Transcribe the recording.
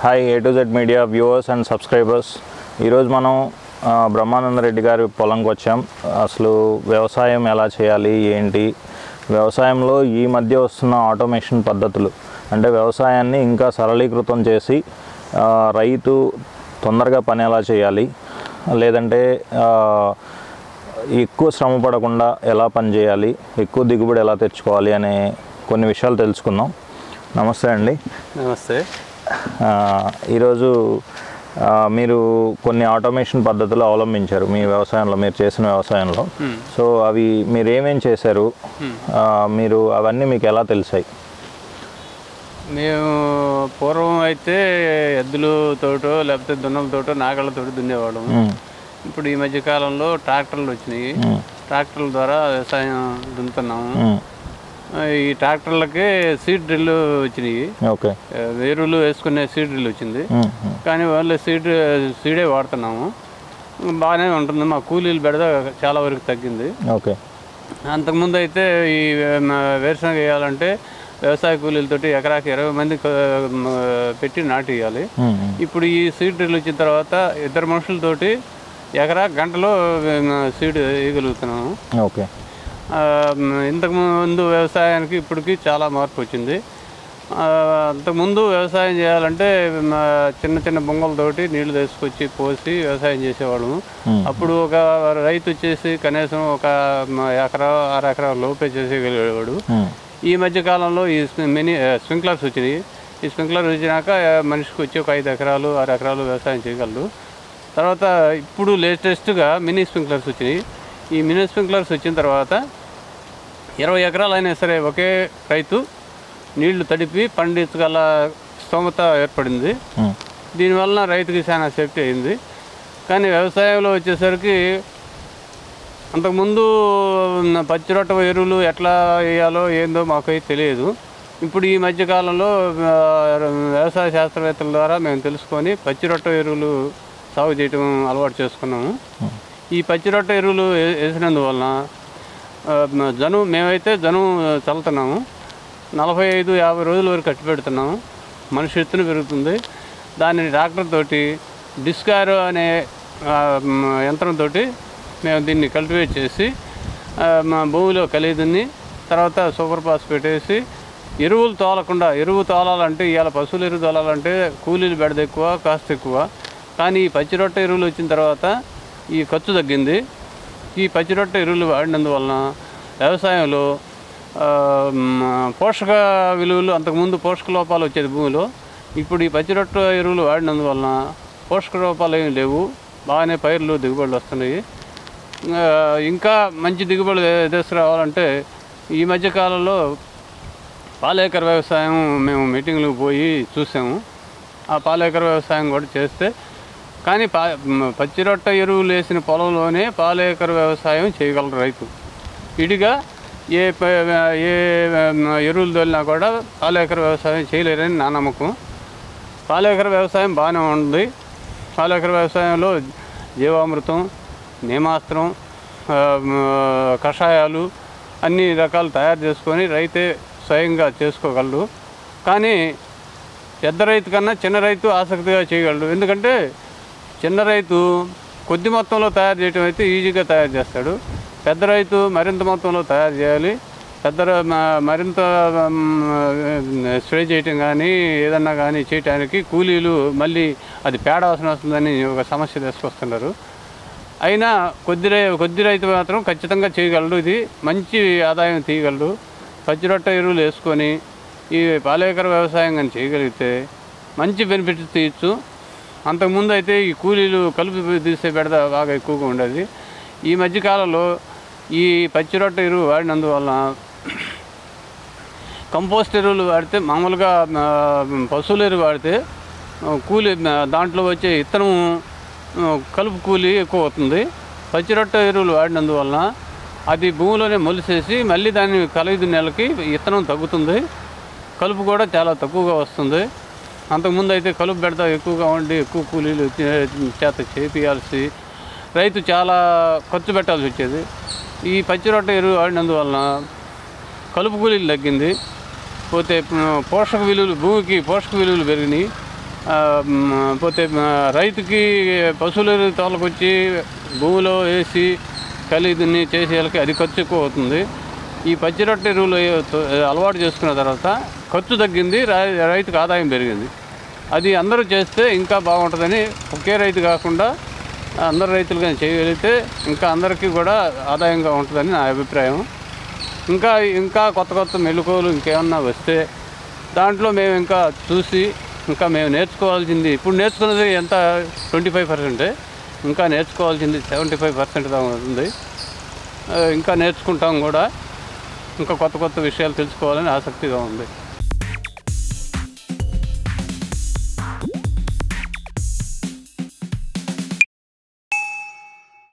Hi A to Z media viewers and subscribers. ఈరోజు మనం బ్రహ్మానంద రెడ్డి గారి పొలంకి వచ్చాం. అసలు వ్యవసాయం ఎలా చేయాలి ఏంటి, వ్యవసాయంలో ఈ మధ్య వస్తున్న ఆటోమేషన్ పద్ధతులు, అంటే వ్యవసాయాన్ని ఇంకా సరళీకృతం చేసి రైతు తొందరగా పని ఎలా చేయాలి, లేదంటే ఎక్కువ శ్రమ పడకుండా ఎలా పని చేయాలి, ఎక్కువ దిగుబడి ఎలా తెచ్చుకోవాలి అనే కొన్ని విషయాలు తెలుసుకుందాం. నమస్తే అండి. నమస్తే. ఈరోజు మీరు కొన్ని ఆటోమేషన్ పద్ధతులు అవలంబించారు మీ వ్యవసాయంలో, మీరు చేసిన వ్యవసాయంలో. సో అవి మీరు ఏమేం చేశారు, మీరు అవన్నీ మీకు ఎలా తెలిసాయి? మేము పూర్వం అయితే ఎద్దులతోటో లేకపోతే దున్నలతోటో నాగళ్ళతోటి దున్నేవాళ్ళం. ఇప్పుడు ఈ మధ్య కాలంలో ట్రాక్టర్లు వచ్చినాయి. ట్రాక్టర్ల ద్వారా వ్యవసాయం దున్నుతున్నాము. ఈ ట్రాక్టర్లకి సీడ్ డ్రిల్ వచ్చినాయి. ఓకే, ఎరువులు వేసుకునే సీడ్ డ్రిల్ వచ్చింది. కానీ వాళ్ళు సీడే వాడుతున్నాము. బాగానే ఉంటుంది. మా కూలీలు బెడద చాలా వరకు తగ్గింది. ఓకే. అంతకుముందు అయితే ఈ వేరుశనగ వేయాలంటే వ్యవసాయ కూలీలతోటి ఎకరాకి 20 మంది పెట్టి నాటు వేయాలి. ఇప్పుడు ఈ సీడ్ డ్రిల్ వచ్చిన తర్వాత 2 మనుషులతోటి ఎకరా గంటలో సీడ్ వేయగలుగుతున్నాము. ఓకే. ఇంతకుముందు వ్యవసాయానికి ఇప్పటికి చాలా మార్పు వచ్చింది. అంతకుముందు వ్యవసాయం చేయాలంటే చిన్న చిన్న బొంగలతోటి నీళ్లు తీసుకొచ్చి పోసి వ్యవసాయం చేసేవాళ్ళము. అప్పుడు ఒక రైతు వచ్చేసి కనీసం ఒక ఎకరా 6 ఎకరాల లోపే చేసేయగలిగేవాడు. ఈ మధ్య కాలంలో ఈ స్ప్రింక్లర్స్ వచ్చినాయి. ఈ స్ప్రింక్లర్ వచ్చినాక మనిషికి వచ్చి ఒక 5 ఎకరాలు 6 ఎకరాలు వ్యవసాయం చేయగలరు. తర్వాత ఇప్పుడు లేటెస్ట్గా మినీ స్ప్రింక్లర్స్ వచ్చినాయి. ఈ మినీ స్ప్రింక్లర్స్ వచ్చిన తర్వాత 20 ఎకరాలు అయినా సరే ఒకే రైతు నీళ్లు తడిపి పండించగల స్తోమత ఏర్పడింది. దీనివల్ల రైతుకి చాలా సేఫ్టీ అయింది. కానీ వ్యవసాయంలో వచ్చేసరికి అంతకుముందు పచ్చిరొట్ట ఎరువులు ఎట్లా వేయాలో ఏందో మాకైతే తెలియదు. ఇప్పుడు ఈ మధ్యకాలంలో వ్యవసాయ శాస్త్రవేత్తల ద్వారా మేము తెలుసుకొని పచ్చిరొట్ట ఎరువులు సాగు చేయటం అలవాటు చేసుకున్నాము. ఈ పచ్చిరొట్ట ఎరువులు వేసినందువలన మేమైతే జనం చల్లుతున్నాము. 45-50 రోజుల వరకు కట్టి పెడుతున్నాము. మనిషి ఎత్తున పెరుగుతుంది. దానిని ట్రాక్టర్ తోటి డిస్కార్ అనే యంత్రంతో మేము దీన్ని కల్టివేట్ చేసి మా భూమిలో కలిదున్ని తర్వాత సూపర్ ఫాస్ఫేట్ వేసి ఎరువులు తోలకుండా, ఎరువు తోలాలంటే ఇవాళ పశువుల ఎరువు తోలాలంటే కూలీలు బెడద ఎక్కువ, కాస్ట్ ఎక్కువ. కానీ ఈ పచ్చిరొట్ట ఎరువులు వచ్చిన తర్వాత ఈ ఖర్చు తగ్గింది. ఈ పచ్చిరొట్ట ఎరువులు వాడినందువలన వ్యవసాయంలో పోషక విలువలు, అంతకుముందు పోషక లోపాలు వచ్చేది భూమిలో. ఇప్పుడు ఈ పచ్చిరొట్ట ఎరువులు వాడినందువలన పోషక లోపాలు ఏమి లేవు. బాగానే పైర్లు దిగుబడులు వస్తున్నాయి. ఇంకా మంచి దిగుబడులు తీసుకురావాలంటే ఈ మధ్యకాలంలో పాలేకర వ్యవసాయం మేము మీటింగ్లకు పోయి చూసాము. ఆ పాలేకర వ్యవసాయం కూడా చేస్తే, కానీ పచ్చిరొట్ట ఎరువులు వేసిన పొలంలోనే పాలేకర వ్యవసాయం చేయగలరు రైతు. విడిగా ఏ ఎరువులు తోలినా కూడా పాలేకర వ్యవసాయం చేయలేరని నా నమ్మకం. పాలేకర వ్యవసాయం బాగానే ఉంది. పాలేకర వ్యవసాయంలో జీవామృతం, నేమాస్త్రం, కషాయాలు అన్ని రకాలు తయారు చేసుకొని రైతే స్వయంగా చేసుకోగలరు. కానీ పెద్ద రైతు కన్నా చిన్న రైతు ఆసక్తిగా చేయగలడు. ఎందుకంటే చిన్న రైతు కొద్ది మొత్తంలో తయారు చేయటం అయితే ఈజీగా తయారు చేస్తాడు. పెద్ద రైతు మరింత మొత్తంలో తయారు చేయాలి. మరింత స్ప్రే చేయటం కానీ ఏదన్నా కానీ చేయటానికి కూలీలు మళ్ళీ అది పేడ అవసరం వస్తుందని ఒక సమస్య తీసుకొస్తున్నారు. అయినా కొద్ది రైతు మాత్రం ఖచ్చితంగా చేయగలడు. ఇది మంచి ఆదాయం తీయగలడు. పచ్చిరొట్ట ఎరువులు వేసుకొని ఈ పాలేకర వ్యవసాయం కానీ చేయగలిగితే మంచి బెనిఫిట్స్ తీయచ్చు. అంతకుముందు అయితే ఈ కూలీలు కలుపు తీసే బెడద బాగా ఎక్కువగా ఉండేది. ఈ మధ్యకాలంలో ఈ పచ్చిరొట్ట ఎరువు వాడినందువలన కంపోస్ట్ ఎరువులు వాడితే, మామూలుగా పశువుల ఎరువు వాడితే దాంట్లో వచ్చే ఇత్తనం కలుపు కూలి ఎక్కువ అవుతుంది. పచ్చిరొట్ట ఎరువులు వాడినందువలన అది భూమిలోనే మొలిసేసి మళ్ళీ దాన్ని 5 నెలలకి ఇత్తనం తగ్గుతుంది. కలుపు కూడా చాలా తక్కువగా వస్తుంది. అంతకుముందు అయితే కలుపు బెడత ఎక్కువగా ఉండి ఎక్కువ కూలీలు చేత చేపియాల్సి రైతు చాలా ఖర్చు పెట్టాల్సి వచ్చేది. ఈ పచ్చిరొట్ట ఎరువు వాడినందువలన కలుపు కూలీలు తగ్గింది. పోతే పోషక విలువలు, భూమికి పోషక విలువలు పెరిగినాయి. పోతే రైతుకి పశువుల తోలకొచ్చి భూమిలో వేసి కలిదిని చేసేయాలకి అది ఖర్చు ఎక్కువ అవుతుంది. ఈ పచ్చి రొట్టె ఎరువులు అలవాటు చేసుకున్న తర్వాత ఖర్చు తగ్గింది, రైతుకు ఆదాయం పెరిగింది. అది అందరూ చేస్తే ఇంకా బాగుంటుందని, ఒకే రైతు కాకుండా అందరు రైతులు కానీ చేయగలిగితే ఇంకా అందరికీ కూడా ఆదాయంగా ఉంటుందని నా అభిప్రాయం. ఇంకా కొత్త మెళుకువలు ఇంకేమన్నా వస్తే దాంట్లో మేము ఇంకా చూసి ఇంకా మేము నేర్చుకోవాల్సింది, ఇప్పుడు నేర్చుకున్నది ఎంత 25%, ఇంకా నేర్చుకోవాల్సింది 75% దాకా ఉంది. ఇంకా నేర్చుకుంటాం కూడా, ఇంకా కొత్త విషయాలు తెలుసుకోవాలని ఆసక్తిగా ఉంది.